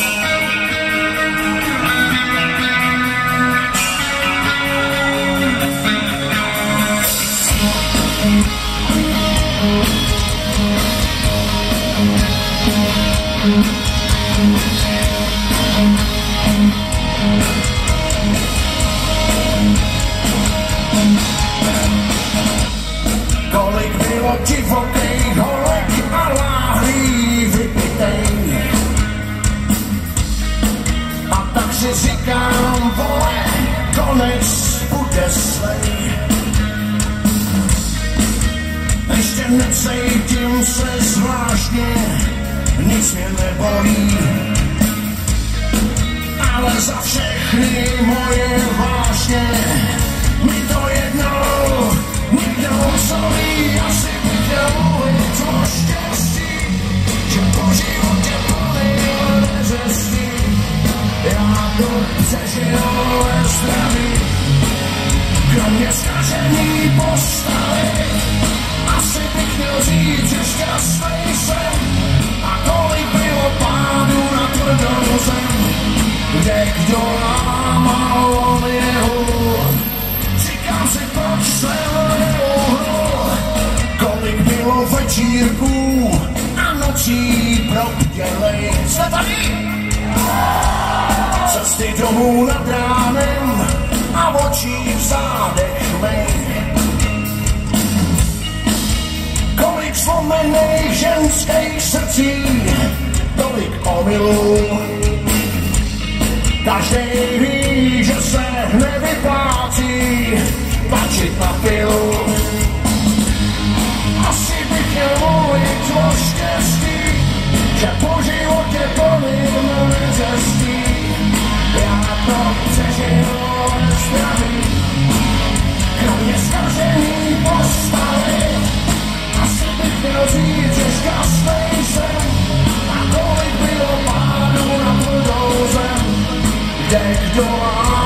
Kolik bylo divokej holek a láhlý vypitej. A tak si říkám, vole, konec bude slej. Ještě necítím se zvláštně, nic mě nebolí. Ale za všechny moje vášně mi to jednou nikdo solí. Asi bych měl mluvit o štěstí, že po životě plným neřestí. Já to přežiju ve zdraví, kromě zkažený postavy. Asi bych měl říct, že šťastnej jsem. A kolik bylo pádů na tvrdou zem, kde kdo lámal o něhu. Říkám si, proč jsem neuhnul. Kolik bylo večírků a nocí probdělej. Jste tady? Cesty domů nad ránem a očí v zádech mej. Kolik zlomených ženských srdcí, tolik omylů. Každej ví, že se nevyplácí tlačit na pilu. Asi bych měl mluvit o štěstí, že po životě plným neřestí. Já to přežiju ve zdraví, kromě zkažený postavy. Asi bych měl říct, že šťastnej jsem. A kolik bylo pádů na tvrdou zem, kde kdo má